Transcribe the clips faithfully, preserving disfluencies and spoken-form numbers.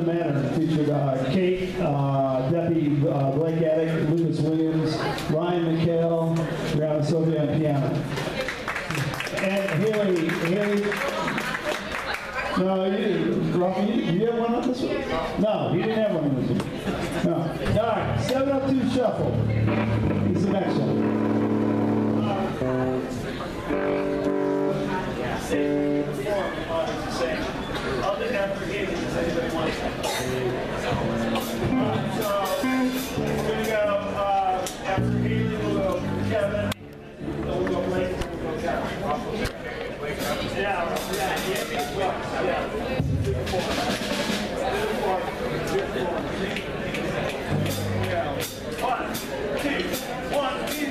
the Manor featured uh, Kate, uh, Debbie uh, Blake Addick, Lucas Williams, Ryan McHale, Brianna Sylvia on piano. And Haley, Haley, no, you didn't. Rocky, you, you have one on this one? No, he didn't have one on this one. No. All right, seven oh two Shuffle. It's the next one. Other than for Haley, does anybody want to? So, we're going to go, uh, after Haley, we'll go Kevin, then we'll go Blake, then we'll go Kevin. Yeah, yeah, yeah, yeah. Do the four. Do the four. Do the four. Yeah. One, two, one, two.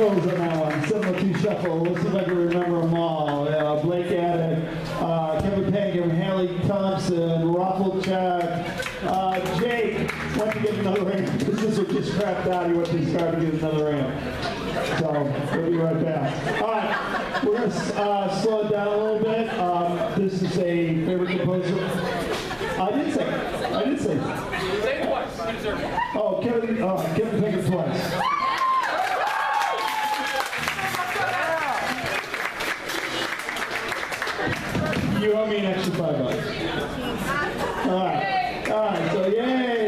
throws on that one. seven oh two Shuffle. Let's see if I can remember them all. Uh, Blake Addick, uh, Kevin Pengham, Haley Thompson, Raffle Chuck, uh, Jake went to get another round. This is just crapped out. He went to start to get another round. So we'll be right back. All right, we're going to uh, slow it down a little bit. Um, this is a favorite composer. I did say. I did say. Say it twice. Oh, Kevin, uh, Kevin Pengham twice. You owe me an extra five bucks. All right, all right. So yay!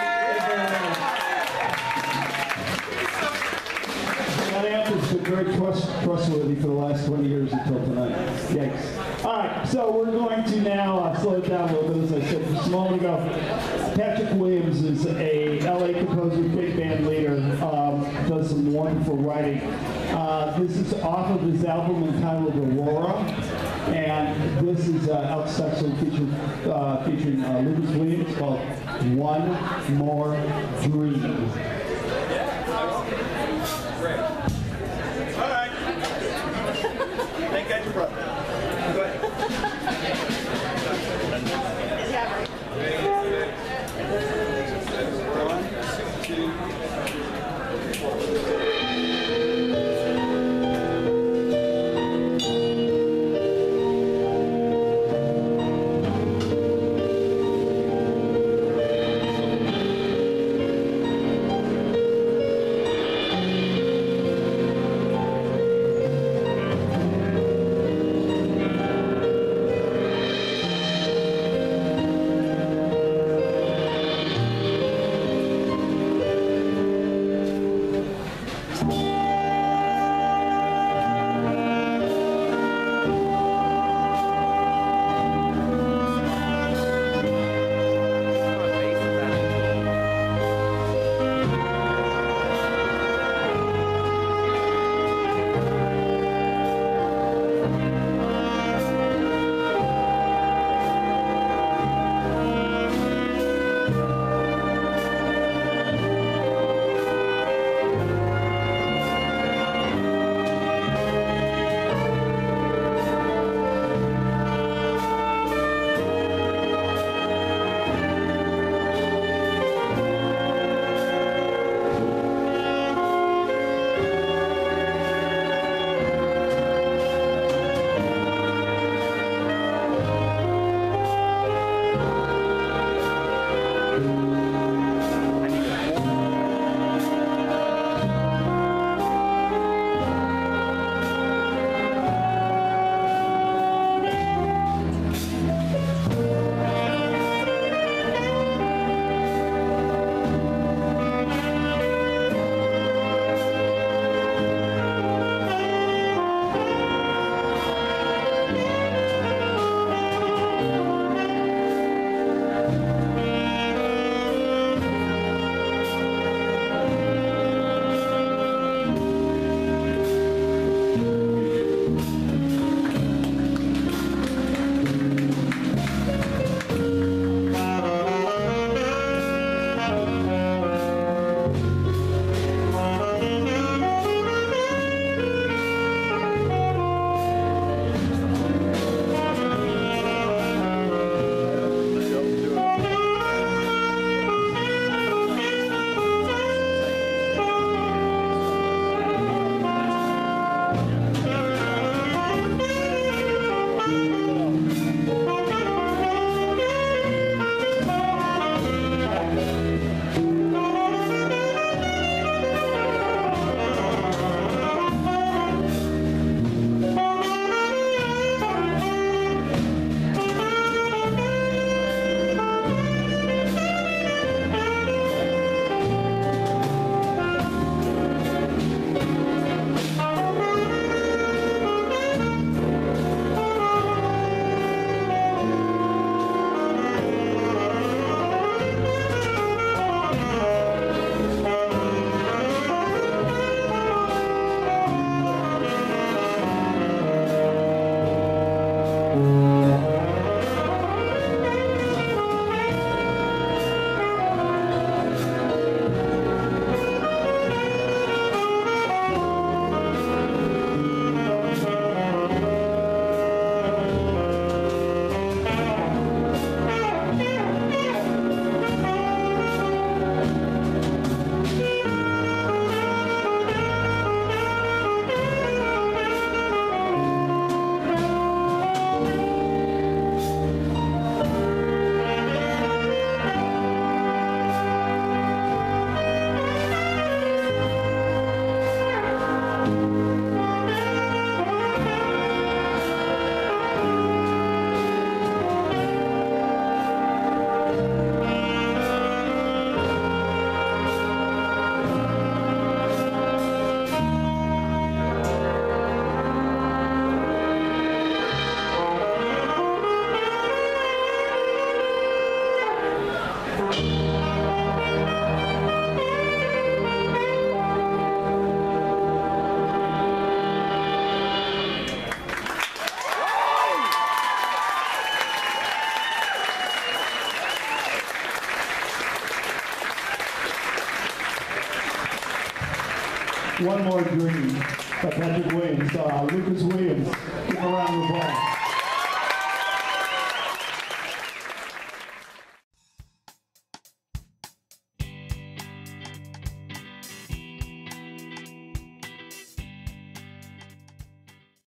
That answer's been very trust, trustworthy for the last twenty years until tonight. Yikes. All right, so we're going to now uh, slow it down a little bit, as I said just a moment ago. Patrick Williams is a L A composer, big band leader, um, does some wonderful writing. Uh, this is off of his album entitled Aurora, and this is uh, Arts Extravaganza featuring, uh, featuring uh, Lucas Williams, called One More Dream. All right. Thank God you brought that. Go ahead. One, two, One More Dream by Patrick Williams. Uh, Lucas Williams.